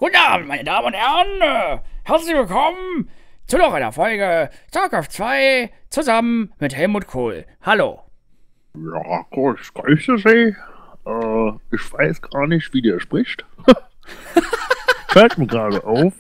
Guten Abend, meine Damen und Herren. Herzlich willkommen zu noch einer Folge StarCraft 2 zusammen mit Helmut Kohl. Hallo. Ja, grüße Sie. Ich weiß gar nicht, wie der spricht. Fällt mir gerade auf.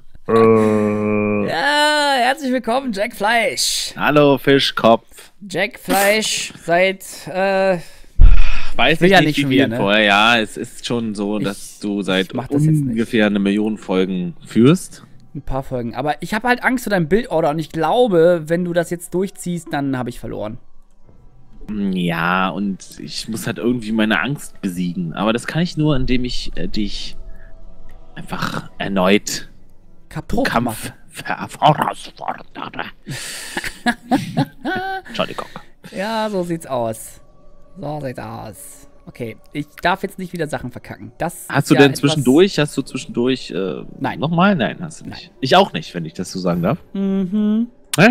Ja, herzlich willkommen, Jack Fleisch. Hallo, Fischkopf. Jack Fleisch seit, Weiß will ich ja nicht, nicht wie schon viel wieder, ne? vorher. Ja, es ist schon so, dass du seit mach das jetzt nicht. ungefähr 1 Million Folgen führst. ein paar Folgen. Aber ich habe halt Angst vor deinem Bildorder und ich glaube, wenn du das jetzt durchziehst, dann habe ich verloren. Ja, und ich muss halt irgendwie meine Angst besiegen. Aber das kann ich nur, indem ich dich einfach erneut Kaputt Kampf mache. herausfordere. Entschuldigung. Ja, so sieht's aus. So sieht's aus. Okay, ich darf jetzt nicht wieder Sachen verkacken. Das Hast ist du ja denn etwas- zwischendurch Nein. nochmal? Nein, hast du nicht. Nein. Ich auch nicht, wenn ich das so sagen darf. Mhm. Ja,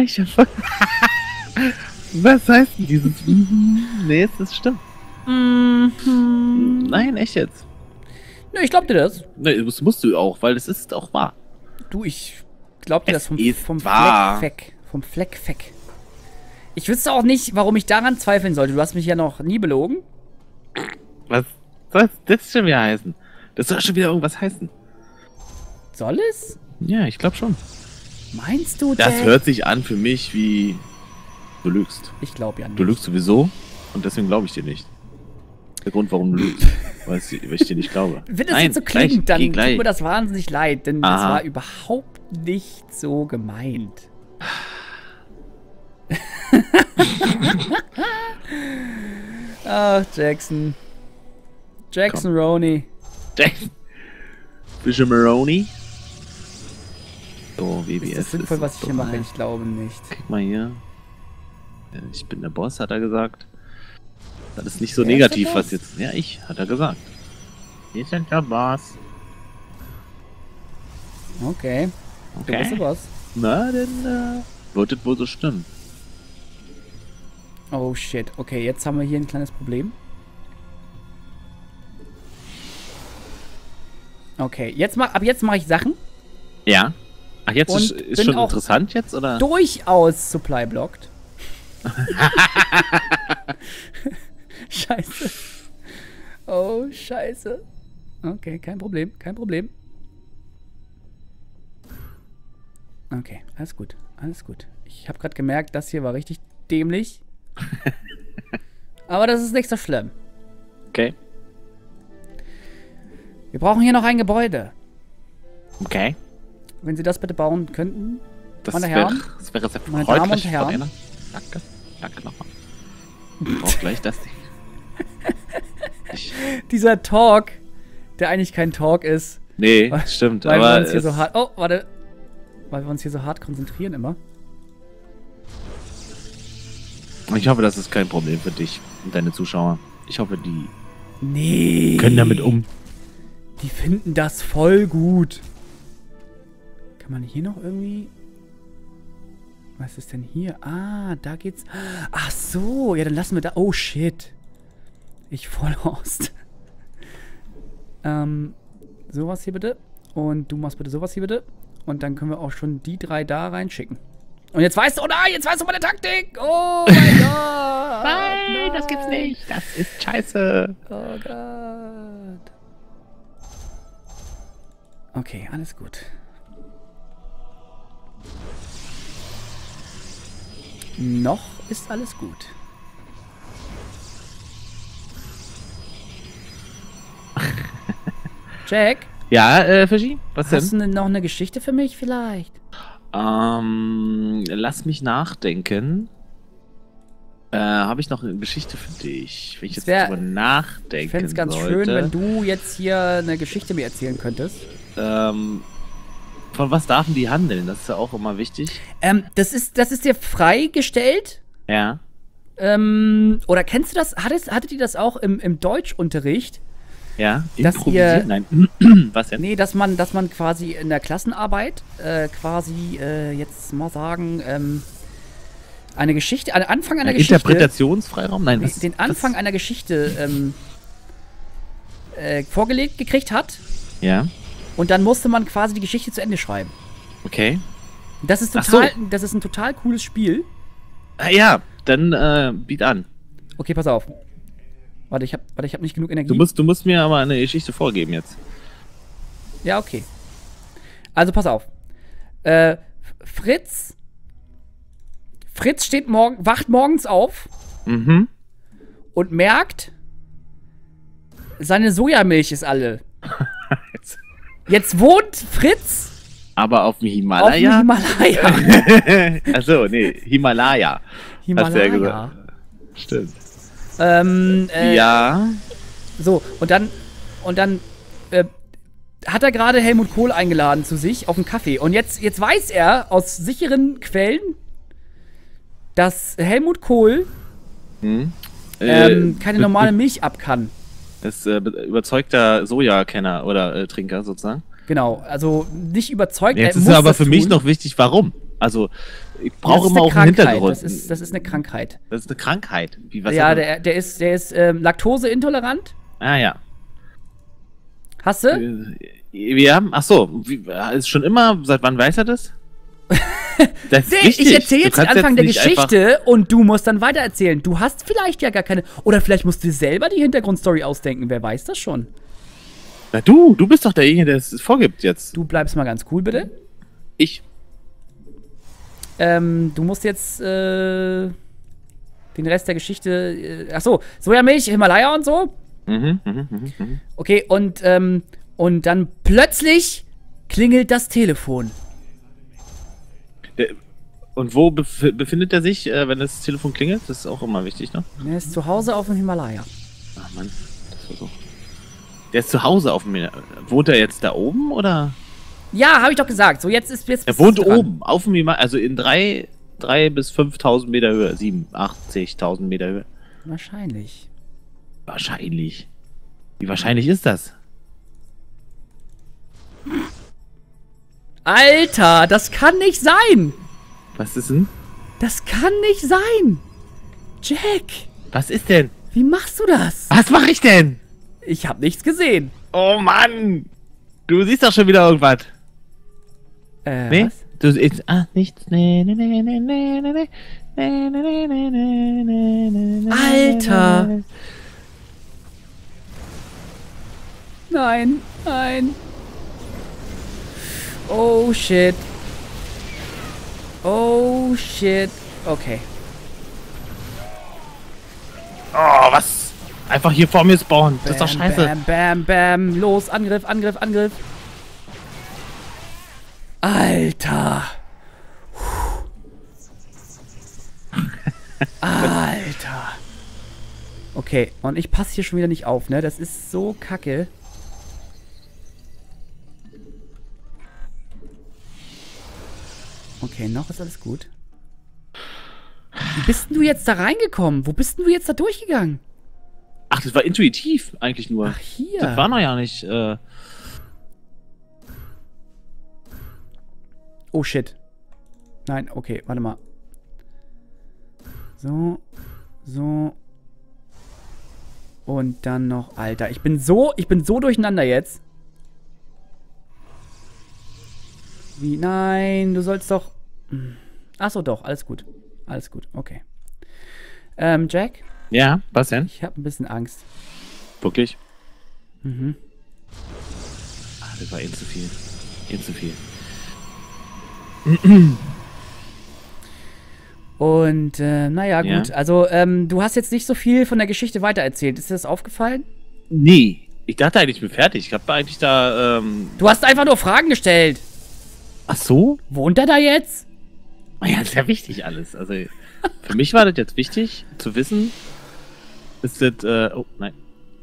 Was heißt denn dieses? Nee, das stimmt. Mhm. Nein, echt jetzt. Nö, ich glaub dir das. Nee, das musst du auch, weil es ist auch wahr. Du, ich glaub dir Es das vom ist Fleck wahr. weg. Vom Fleck weg. Ich wüsste auch nicht, warum ich daran zweifeln sollte. Du hast mich ja noch nie belogen. Was soll das schon wieder heißen? Das soll schon wieder irgendwas heißen. Soll es? Ja, ich glaube schon. Meinst du, Das Jack? hört sich an für mich wie du lügst. Ich glaub ja nicht. Du lügst sowieso und deswegen glaube ich dir nicht. Der Grund, warum du lügst, weil ich dir nicht glaube. Wenn das Nein, jetzt so gleich, klingt, dann geh tut gleich. mir das wahnsinnig leid, denn das Aha. war überhaupt nicht so gemeint. Ach, Jackson. Jackson Roney. Fischermaroni. So, Ist WBS. das sinnvoll, was ich hier mache? bereit. Ich glaube nicht. Guck mal hier. Ich bin der Boss, hat er gesagt. Das ist nicht so Wer ist der negativ, Boss? was jetzt. Ja, hat er gesagt. Wir sind der Boss. Okay. Du bist Okay. der Boss. Na, dann wird es wohl so stimmen. Oh shit. Okay, jetzt haben wir hier ein kleines Problem. Okay, ab jetzt mache ich Sachen. Ja. Ach, jetzt Und ist bin schon auch interessant jetzt, oder? Durchaus supply blocked. Scheiße. Oh, scheiße. Okay, kein Problem, kein Problem. Okay, alles gut, alles gut. Ich habe gerade gemerkt, das hier war richtig dämlich. Aber das ist nicht so schlimm. Okay. Wir brauchen hier noch ein Gebäude. Okay. Wenn Sie das bitte bauen könnten. Das Meine wäre Herren, sehr meine freundlich Damen und von Herren. Ihnen. Danke. Danke nochmal. Ich brauch gleich das Ding. Dieser Talk, der eigentlich kein Talk ist. Nee, stimmt. Weil aber wir uns hier es- so hart. Oh, warte. Weil wir uns hier so hart konzentrieren immer. Ich hoffe, das ist kein Problem für dich und deine Zuschauer. Ich hoffe, die Nee. können damit um. Die finden das voll gut. Kann man hier noch irgendwie. Was ist denn hier? Ah, da geht's. Ach so, ja, dann lassen wir da. Oh shit. Ich voll Horst. Sowas hier bitte. Und du machst bitte sowas hier bitte. Und dann können wir auch schon die 3 da reinschicken. Und jetzt weißt du, oh nein, jetzt weißt du meine Taktik. Oh mein Gott. Nein, das gibt's nicht. Das ist scheiße. Oh Gott. Okay, alles gut. Noch ist alles gut. Jack, Ja, Fischi? Was hast denn? du noch eine Geschichte für mich vielleicht? Lass mich nachdenken. Habe ich noch eine Geschichte für dich? Wenn ich Es jetzt wär- drüber Ich nachdenken fände es ganz sollte. schön, wenn du jetzt hier eine Geschichte mir erzählen könntest. Von was darf denn die handeln? Das ist ja auch immer wichtig. Das ist dir freigestellt? Ja. Oder kennst du das? Hattet ihr das auch im Deutschunterricht? Ja. Dass Improvisieren? ihr- Nein. Was denn? Nee, dass man quasi in der Klassenarbeit jetzt mal sagen, eine Geschichte, an Anfang einer Geschichte. Interpretationsfreiraum? Nein, Nee, was? den Anfang was? einer Geschichte vorgelegt gekriegt hat. Ja. Und dann musste man quasi die Geschichte zu Ende schreiben. Okay. Das ist Ach so. das ist ein total cooles Spiel. Ah, ja, dann biet an. Okay, pass auf. Warte, ich hab nicht genug Energie. Du musst mir aber eine Geschichte vorgeben jetzt. Ja, okay. Also pass auf. Fritz wacht morgens auf Mhm. und merkt, seine Sojamilch ist alle. Jetzt wohnt Fritz Aber auf dem auf Himalaya? dem Himalaya. Achso, nee, Himalaya. Hast du ja gesagt. Stimmt. Ja. So, und dann hat er gerade Helmut Kohl eingeladen zu sich auf einen Kaffee. Und jetzt weiß er aus sicheren Quellen, dass Helmut Kohl keine normale Milch ab kann. Ist überzeugter Sojakenner oder Trinker sozusagen. Genau, also nicht überzeugt. Jetzt er ist muss aber das für mich tun. noch wichtig, warum. Also, ich Das brauche ist immer eine auch einen Krankheit. Hintergrund. Das ist eine Krankheit. Das ist eine Krankheit. Wie, was Ja, hat er? der ist Laktoseintolerant. Ah, ja. Hast du? Wir haben, ach so, ist schon immer, seit wann weiß er das? Das ist wichtig. Ich erzähle Du jetzt den kannst Anfang der nicht Geschichte und du musst dann weitererzählen. Du hast vielleicht ja gar keine. Oder vielleicht musst du dir selber die Hintergrundstory ausdenken. Wer weiß das schon? Na du bist doch derjenige, der es vorgibt jetzt. Du bleibst mal ganz cool, bitte. Ich. Du musst jetzt den Rest der Geschichte. Achso, Sojamilch, Himalaya und so. Okay, und dann plötzlich klingelt das Telefon. Und wo befindet er sich, wenn das Telefon klingelt? Das ist auch immer wichtig, ne? Er ist zu Hause auf dem Himalaya. Ach Mann, das war so. Der ist zu Hause auf dem. Wohnt er jetzt da oben oder? Ja, habe ich doch gesagt. So, jetzt Er wohnt dran. oben, auf dem Himalaya, also in 3.000 bis 5.000 Meter Höhe, 87.000 Meter Höhe. Wahrscheinlich. Wahrscheinlich. Wie wahrscheinlich ist das? Alter, das kann nicht sein. Was ist denn? Das kann nicht sein. Jack, Was ist denn? wie machst du das? Was mache ich denn? Ich habe nichts gesehen. Oh Mann! Du siehst doch schon wieder irgendwas. Nee? Was? Du siehst. Nichts. Nee, nee, nee, nee, nee, nee, nee. Nee, nee, nee, nee, nee, nee, nee, nee. Alter. Nein, nein. Oh shit. Oh shit. Okay. Oh, was? Einfach hier vor mir spawnen. Das ist doch scheiße. Bam, bam, bam. Los, Angriff, Angriff, Angriff. Alter. Alter. Okay, und ich passe hier schon wieder nicht auf, ne? Das ist so kacke. Okay, noch ist alles gut. Wie bist denn du jetzt da reingekommen? Wo bist denn du jetzt da durchgegangen? Ach, das war intuitiv eigentlich nur. Ach, hier. Das war noch ja nicht. Oh, shit. Nein, okay, warte mal. So. So. Und dann noch, Alter, ich bin so durcheinander jetzt. Wie, nein, du sollst doch... Achso, doch, alles gut. Alles gut, okay. Jack? Ja, was denn? Ich habe ein bisschen Angst. Wirklich? Mhm. Das war eben zu viel. Eben zu viel. Und, naja, gut. Ja. Also, du hast jetzt nicht so viel von der Geschichte weitererzählt. Ist dir das aufgefallen? Nee. Ich dachte eigentlich, ich bin fertig. Ich habe eigentlich da, Du hast einfach nur Fragen gestellt. Ach so? Wohnt er da jetzt? Ja, das ist ja wichtig alles. Also, für mich war das jetzt wichtig, zu wissen, ist das, oh, nein.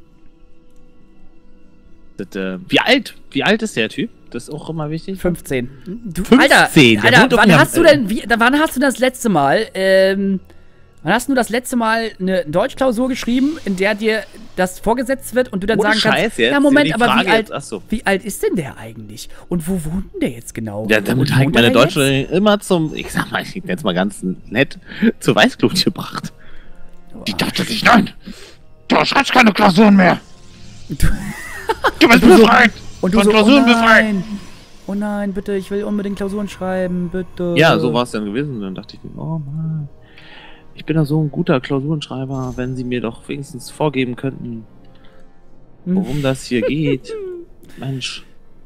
Das, wie alt ist der Typ? Das ist auch immer wichtig. 15. Du, 15? Alter, Der wohnt auf wann dem- hast du denn, wann hast du das letzte Mal, wann hast du das letzte Mal eine Deutschklausur geschrieben, in der dir das vorgesetzt wird und du dann Ohne sagen kannst, Scheiß jetzt? ja Moment, Die aber Frage wie alt, jetzt, ach so. wie alt ist denn der eigentlich? Und wo wohnt denn der jetzt genau? Ja, damit Und habe ich wohnt meine er da Deutsche immer zum, ich sag mal, ich bin jetzt mal ganz nett, zur Weißglut gebracht. Die dachte sich, nein, du schreibst keine Klausuren mehr. Du- Du bist befreit. Und du Von so, oh Klausuren befreit. nein. Oh nein, bitte, ich will unbedingt Klausuren schreiben, bitte. Ja, so war es dann gewesen. Und dann dachte ich mir, oh Mann, ich bin doch so ein guter Klausurenschreiber, wenn sie mir doch wenigstens vorgeben könnten, worum das hier geht. Mensch.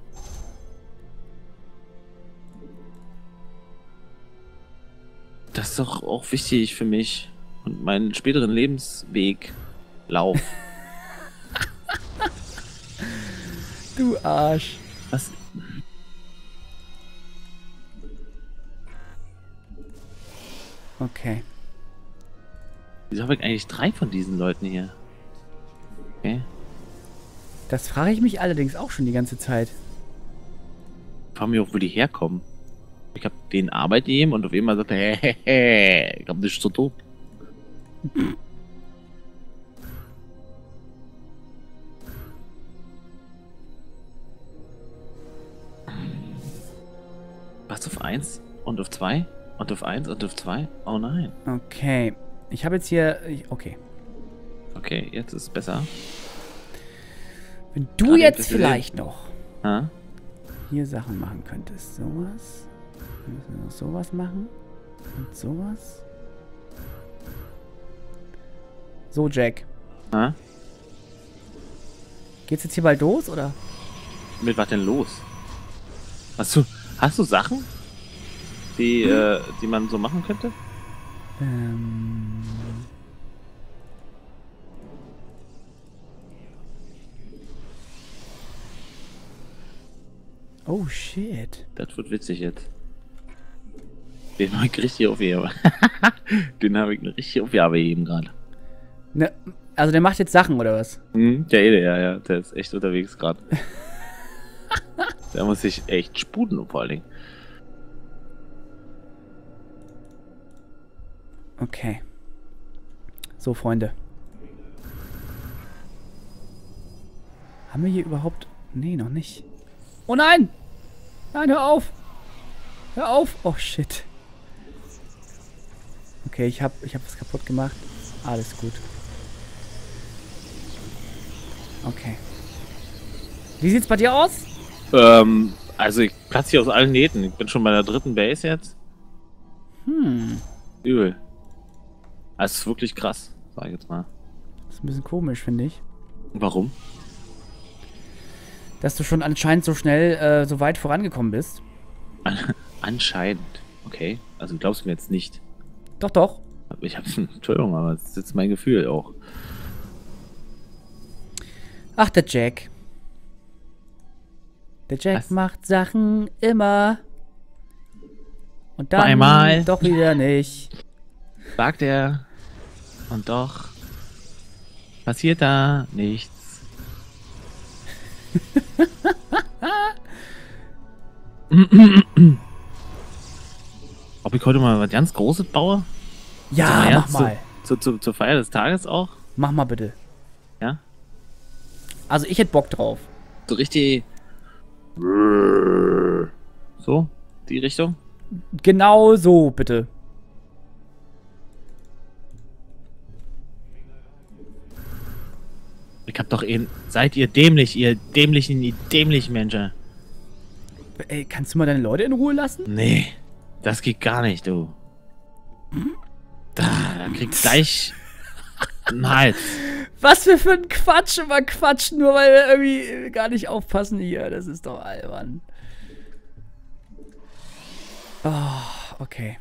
Das ist doch auch wichtig für mich und meinen späteren Lebensweg. Lauf. Du Arsch. Was? Okay. Wieso habe ich eigentlich 3 von diesen Leuten hier? Okay. Das frage ich mich allerdings auch schon die ganze Zeit. Ich frage mich auch, wo die herkommen. Ich habe denen Arbeit gegeben und auf einmal sagt er, hey, ich hab dich so tot. Was auf 1 und auf 2 und auf 1 und auf 2? Oh nein. Okay. Ich habe jetzt hier... Okay. Okay, jetzt ist es besser. Wenn du Gerade jetzt ein bisschen vielleicht noch Ha? hier Sachen machen könntest. Sowas. Wir müssen noch sowas machen. Und sowas. So, Jack. Ha? Geht's jetzt hier bald los, oder? Mit was denn los? Hast du Sachen, die man so machen könnte? Oh, shit. Das wird witzig jetzt. Den habe ich richtig aufgeheben. Den habe ich richtig aufgeheben gerade. Ne, also der macht jetzt Sachen, oder was? Der Ede, ja, der ist echt unterwegs gerade. Der muss sich echt sputen, vor allen Dingen. Okay. So, Freunde. Haben wir hier überhaupt... Nee, noch nicht. Oh nein! Nein, hör auf! Hör auf! Oh, shit. Okay, ich hab was kaputt gemacht. Alles gut. Okay. Wie sieht's bei dir aus? Also ich platze hier aus allen Nähten. Ich bin schon bei der 3. Base jetzt. Übel. Das ist wirklich krass, sag ich jetzt mal. Das ist ein bisschen komisch, finde ich. Warum? Dass du schon anscheinend so schnell, so weit vorangekommen bist. Anscheinend. Okay. Also glaubst du mir jetzt nicht. Doch, doch. Ich hab's... Entschuldigung, aber das ist jetzt mein Gefühl auch. Ach, der Jack. Der Jack Was? macht Sachen immer. Und dann Einmal. doch wieder nicht. Sagt er. Und doch passiert da nichts. Ob ich heute mal was ganz Großes baue? Ja, Sag mach jetzt mal. Zur Feier des Tages auch? Mach mal bitte. Ja? Also ich hätte Bock drauf. So richtig... So? Die Richtung? Genau so, bitte. Ich hab doch eh... Seid ihr dämlich, ihr dämlichen Menschen. Ey, kannst du mal deine Leute in Ruhe lassen? Nee, das geht gar nicht, du. Da kriegt gleich einen Hals. Was wir für ein Quatsch immer quatschen, nur weil wir irgendwie gar nicht aufpassen hier. Das ist doch albern. Oh, okay.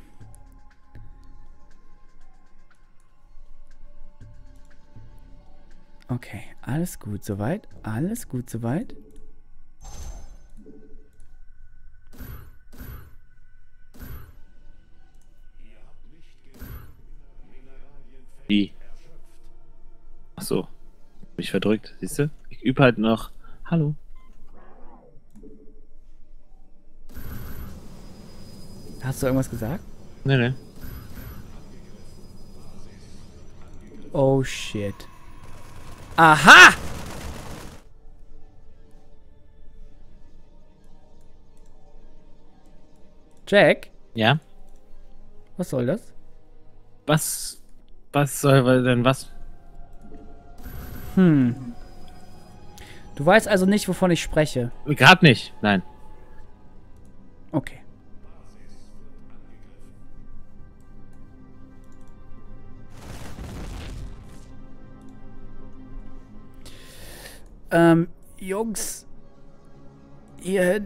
Okay, alles gut soweit. Alles gut soweit. Wie? Ach so. Mich verdrückt, siehst du? Ich übe halt noch. Hallo. Hast du irgendwas gesagt? Nee, nee. Oh shit. Aha! Jack? Ja? Was soll das? Was soll denn was? Du weißt also nicht, wovon ich spreche. Gerade nicht, nein. Okay. Jungs. Hierhin.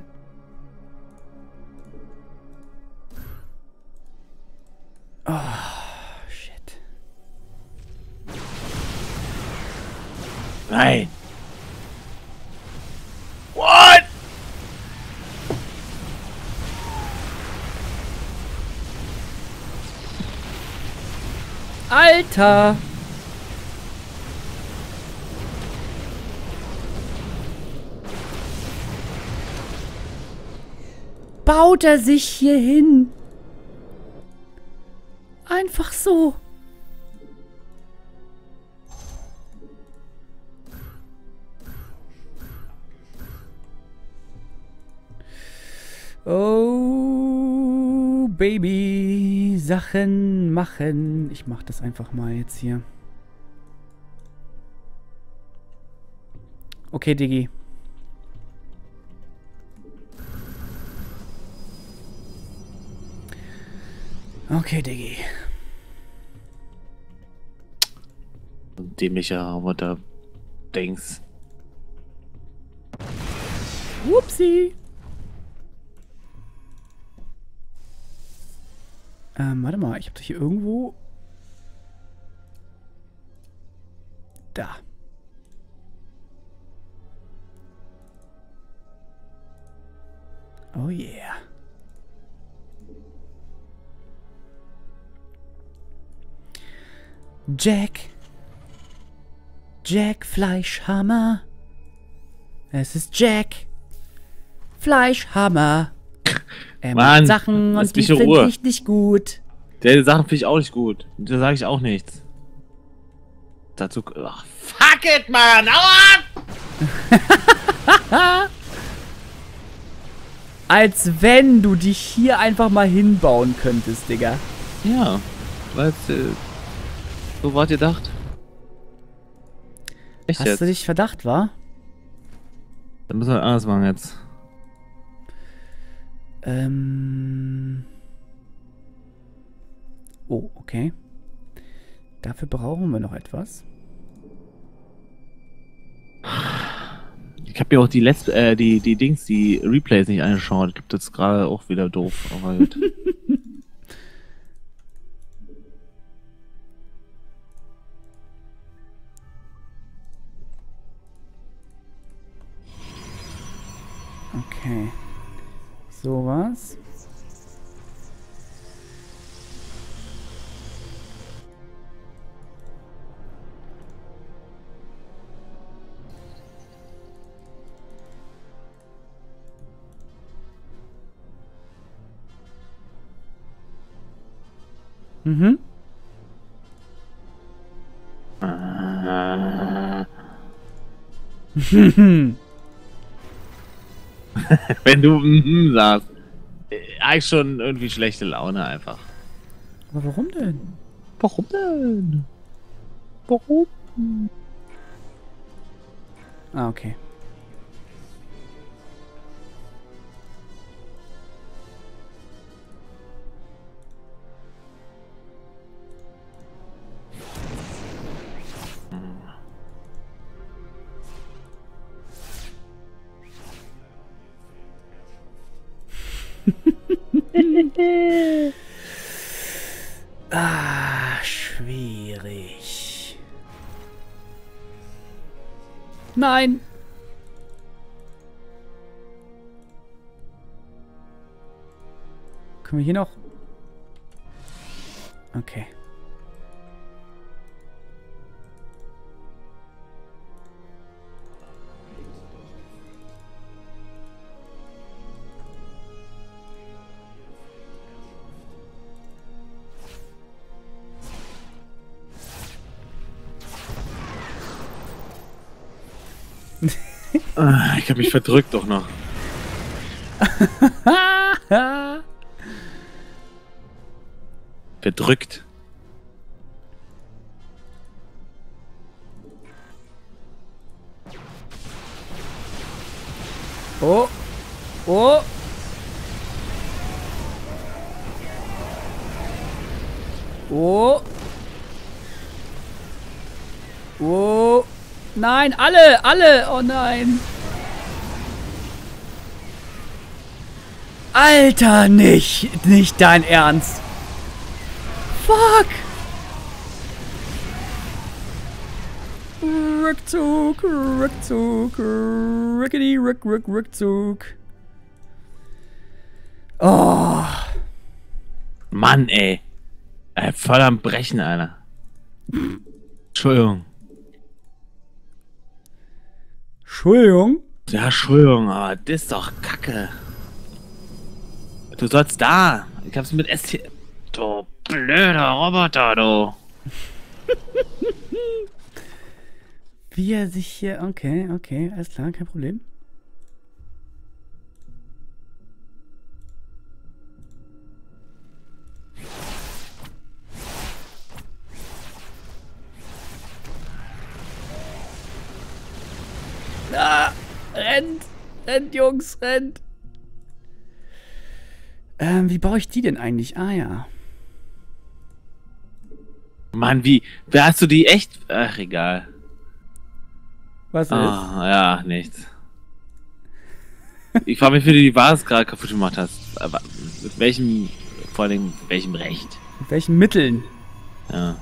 Oh, shit. Nein. What? Alter! Baut er sich hier hin? Einfach so. Oh, Baby. Sachen machen. Ich mach das einfach mal jetzt hier. Okay, Diggi. Okay, Diggi. Dämlicher Roboter. Dings. Whoopsie. Warte mal, ich hab doch hier irgendwo... Da. Oh yeah. Jack. Jack Fleischhammer. Es ist Jack Fleischhammer. Er macht Mann, Sachen lass und die mich in finde Ruhe. ich nicht gut. Der Sachen finde ich auch nicht gut. Da sage ich auch nichts. Dazu. Ach, fuck it, Mann! Hau ab! Als wenn du dich hier einfach mal hinbauen könntest, Digga. Ja, weil so war gedacht. Echt Hast jetzt? du dich Verdacht, wa? Dann müssen wir anders machen jetzt. Oh, okay. Dafür brauchen wir noch etwas. Ich habe ja auch die die Dings, die Replays nicht angeschaut. Ich glaube, das ist gerade auch wieder doof. Aber gut. Okay. Sowas. Mhm. Wenn du sagst, eigentlich schon irgendwie schlechte Laune einfach. Aber warum denn? Warum denn? Warum? Ah, okay. Ah, schwierig. Nein. Können wir hier noch? Okay. Ich habe mich verdrückt doch noch. Verdrückt. Oh. Oh. Oh. Oh. Nein, alle. Oh nein. Alter, nicht dein Ernst. Fuck. Rückzug. Rückzug. Oh. Mann, ey. Voll am Brechen, Alter. Entschuldigung. Ja, Entschuldigung, aber das ist doch Kacke. Du sollst da. Ich hab's mit ST... Du blöder Roboter, du. Wie er sich hier... Okay, alles klar, kein Problem. Ah, rennt, Jungs, rennt. Wie baue ich die denn eigentlich? Ah, ja. Mann, wie hast du die echt... Ach, egal. Was ist? Ja, nichts. Ich frage mich, wie du die Vase gerade kaputt gemacht hast. Aber mit welchem... Vor allem, mit welchem Recht? Mit welchen Mitteln? Ja.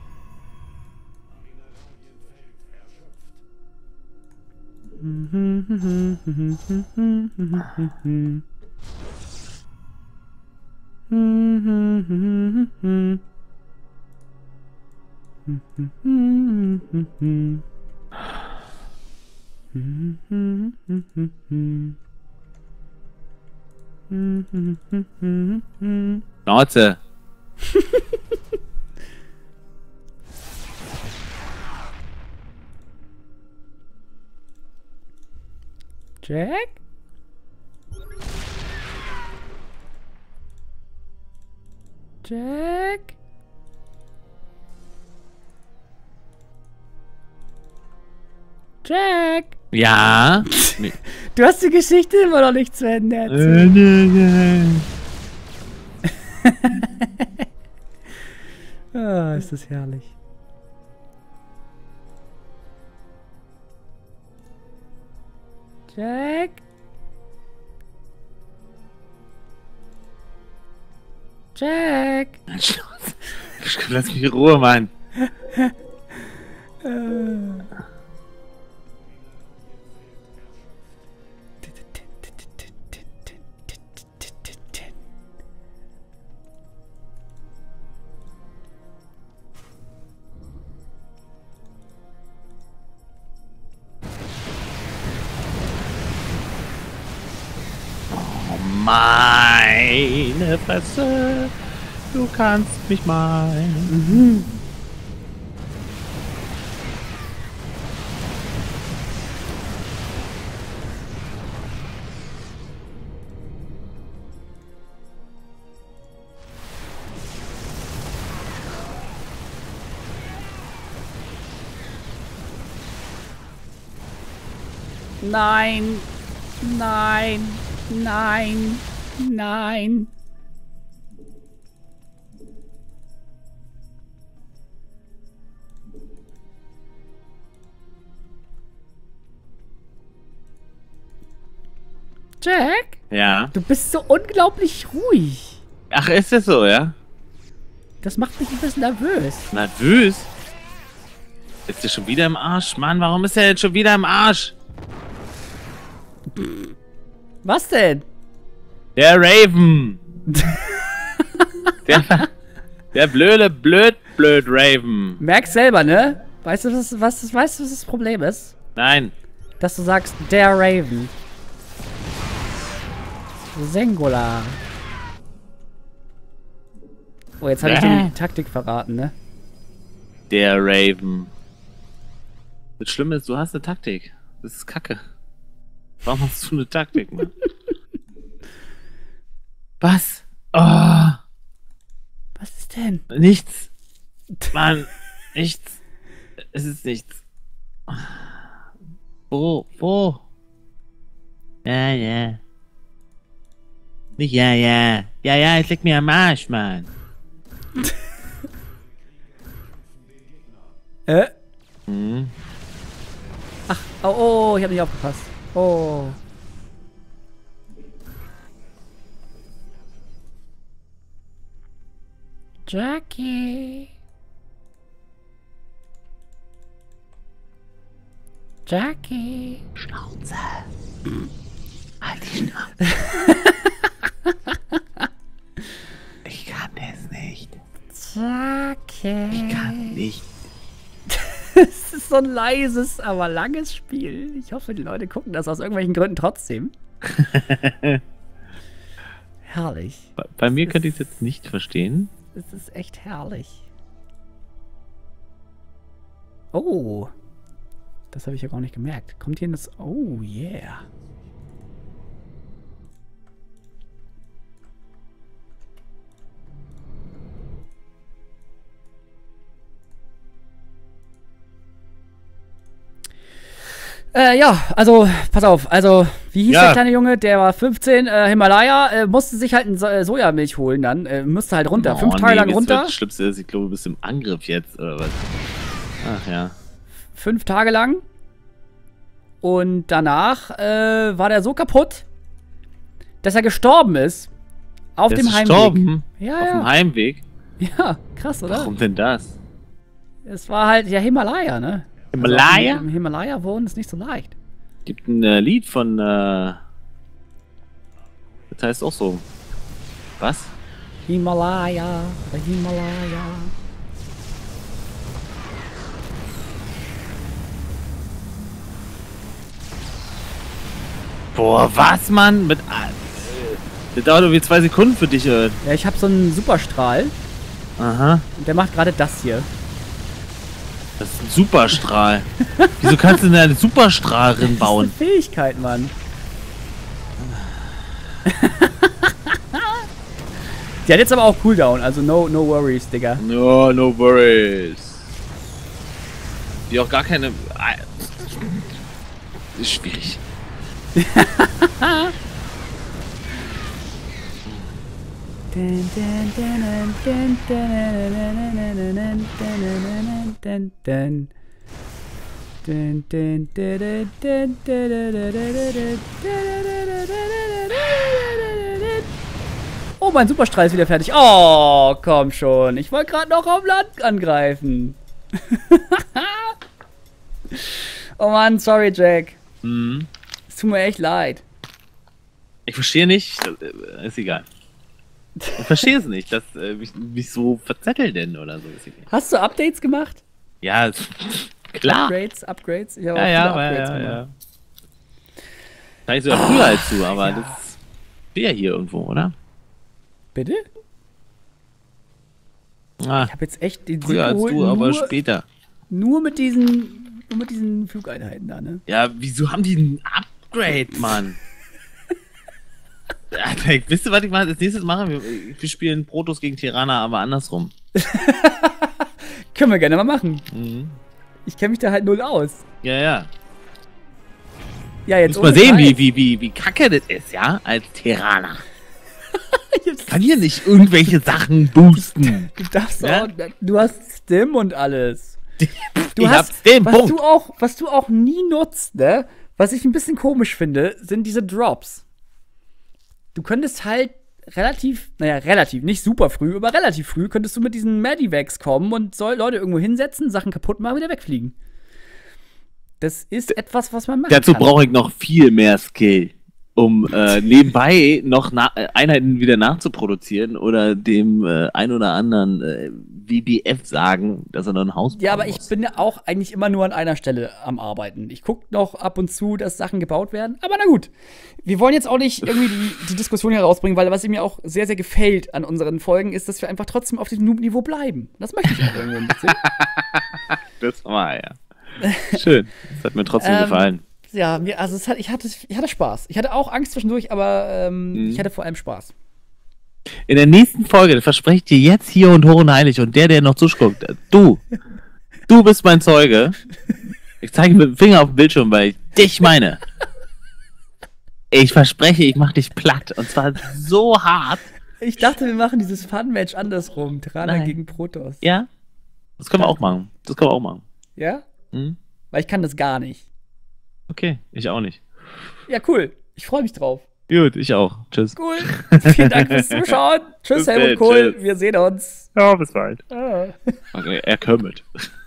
Schnauze. Jack? Jack? Jack? Ja? Du hast die Geschichte immer noch nicht zu Ende erzählt. Ah, ist das herrlich. Jack? Jack? Lass mich in Ruhe, Mann. Meine Fresse, du kannst mich meinen. Nein, nein, nein, nein. Jack? Ja. Du bist so unglaublich ruhig. Ach, ist das so, ja? Das macht mich ein bisschen nervös. Nervös? Ist der schon wieder im Arsch? Mann, warum ist er jetzt schon wieder im Arsch? Was denn? Der Raven. der blöd Raven. Merkst selber, ne? Weißt du, was das Problem ist? Nein. Dass du sagst, der Raven. Singular. Oh, jetzt habe ich dir die Taktik verraten, ne? Der Raven. Das Schlimme ist, du hast eine Taktik. Das ist Kacke. Warum hast du eine Taktik, Mann? Was? Oh. Was ist denn? Nichts. Mann, nichts. Es ist nichts. Wo? Ja, ja. Nicht ja, ja. Ja, ja, ich leck mir am Arsch, Mann. Hm. Ach, oh, ich habe nicht aufgepasst. Oh. Jackie. Jackie. Schnauze. Halt die Schnauze. Ich kann das nicht. Jackie. Ich kann nicht. Es ist so ein leises, aber langes Spiel. Ich hoffe, die Leute gucken das aus irgendwelchen Gründen trotzdem. Herrlich. Bei mir könnte ich es jetzt nicht verstehen. Es ist echt herrlich. Oh. Das habe ich ja gar nicht gemerkt. Kommt hier in das... Oh, yeah. Ja, also, pass auf, also, wie hieß der kleine Junge? Der war 15, Himalaya, musste sich halt Sojamilch holen dann, musste halt runter, 5 Tage lang runter. Das Schlimmste ist, ich glaube, du bist im Angriff jetzt, oder was? Ach ja. 5 Tage lang. Und danach war der so kaputt, dass er gestorben ist. Auf dem Heimweg. Gestorben? Ja, auf dem Heimweg? Ja, krass, oder? Warum denn das? Es war halt, ja, Himalaya, ne? Himalaya? Also Im Himalaya wohnen ist nicht so leicht. Gibt ein Lied von, das heißt auch so. Was? Himalaya, Himalaya. Boah, was, Mann? Das dauert irgendwie 2 Sekunden für dich, oder? Ja, ich habe so einen Superstrahl. Aha. Und der macht gerade das hier. Das ist ein Superstrahl. Wieso kannst du denn eine Superstrahlerin bauen? Das ist eine Fähigkeit, Mann. Die hat jetzt aber auch Cooldown, also no worries, Digga. No worries. Die auch gar keine... Ist schwierig. Oh, mein Superstrahl ist wieder fertig. Oh, komm schon. Ich wollte gerade noch auf Land angreifen. Oh Mann, sorry, Jack. Mhm. Es tut mir echt leid. Ich verstehe nicht. Ist egal. Ich verstehe es nicht, dass mich so verzettelt denn oder so. Hast du Updates gemacht? Ja, klar. Upgrades? Ich habe Ja, auch viele Upgrades gemacht. ja. Da ich sogar früher als du, aber das steht ja hier irgendwo, oder? Bitte? Ah, Ich habe jetzt echt den früher als du, aber später. Nur mit diesen Flugeinheiten da, ne? Ja, wieso haben die ein Upgrade, Mann? Wisst ihr, was ich mache? Als nächstes machen wir spielen Protoss gegen Tirana, aber andersrum. Können wir gerne mal machen. Mhm. Ich kenne mich da halt null aus. Ja. Ja, jetzt muss mal sehen, wie kacke das ist, ja, als Tirana. Kann hier nicht irgendwelche Sachen boosten. Du darfst ja? auch, du hast Stim und alles. Du hast Stim, was du auch nie nutzt, ne? Was ich ein bisschen komisch finde, sind diese Drops. Du könntest halt relativ, nicht super früh, aber relativ früh könntest du mit diesen Medivacs kommen und Leute irgendwo hinsetzen, Sachen kaputt machen, wieder wegfliegen. Das ist etwas, was man machen Dazu kann. brauche ich noch viel mehr Skill, um nebenbei noch Einheiten wieder nachzuproduzieren oder dem ein oder anderen WBF sagen, dass er noch ein Haus bauen Ja, aber muss. ich bin ja auch eigentlich immer nur an einer Stelle am Arbeiten. Ich gucke noch ab und zu, dass Sachen gebaut werden. Aber na gut, wir wollen jetzt auch nicht irgendwie die Diskussion herausbringen, weil was mir auch sehr, sehr gefällt an unseren Folgen ist, dass wir einfach trotzdem auf diesem Noob-Niveau bleiben. Das möchte ich auch irgendwie ein bisschen. Das war ja. Schön. Das hat mir trotzdem gefallen. Ja, ich hatte Spaß. Ich hatte auch Angst zwischendurch, aber ich hatte vor allem Spaß. In der nächsten Folge, das verspreche ich dir jetzt hier und hoch und heilig und der noch zuguckt, du bist mein Zeuge. Ich zeige mit dem Finger auf dem Bildschirm, weil ich dich meine. Ich verspreche, ich mach dich platt. Und zwar so hart. Ich dachte, wir machen dieses Fun-Match andersrum. Trana Nein. gegen Protoss. Ja? Das können wir auch machen. Das können wir auch machen. Ja? Hm? Weil ich kann das gar nicht. Okay, ich auch nicht. Ja, cool. Ich freue mich drauf. Gut, ich auch. Tschüss. Cool. Vielen Dank fürs Zuschauen. Tschüss, Bis Helmut dann, Kohl. tschüss. Wir sehen uns. Ja, bis bald. Ah. Okay, er kümmert.